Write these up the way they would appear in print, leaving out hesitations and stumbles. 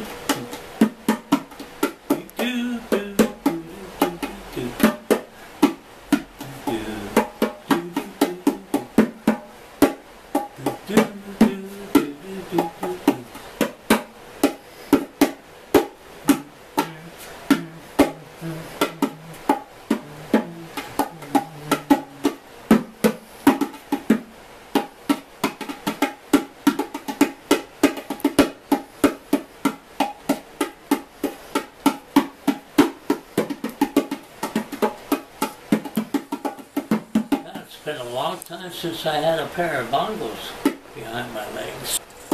It's been a long time since I had a pair of bongos behind my legs.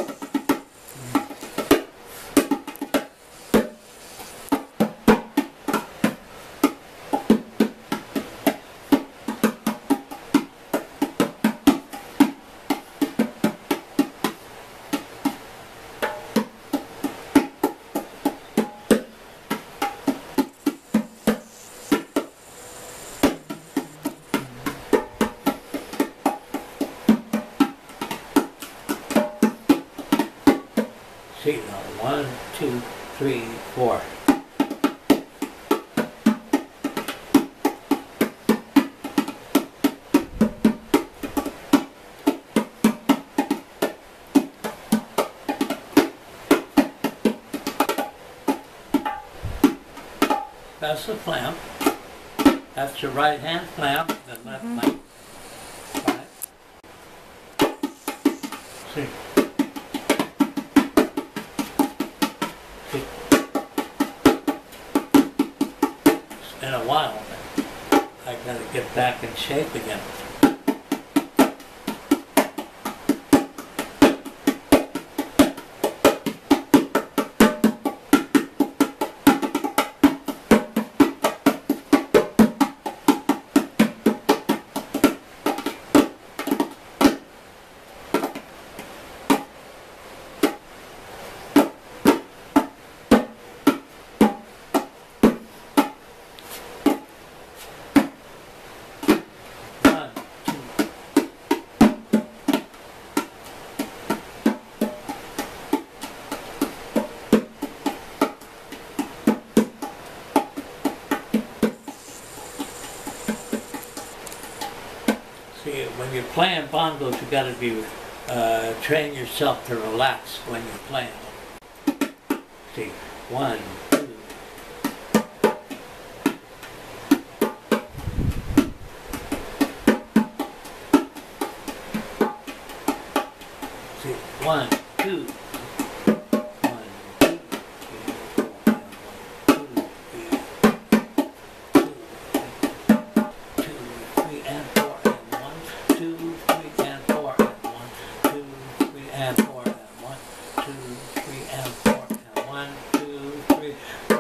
See now, 1, 2, 3, 4. That's the clamp. That's your right hand clamp, the left clamp. Right. See. It's been a while, but I gotta get back in shape again. See, when you're playing bongos, you got to be train yourself to relax when you're playing. See, 1, 2. See, 1, 2. And 4 and 1, 2, 3 and 4 and 1, 2, 3.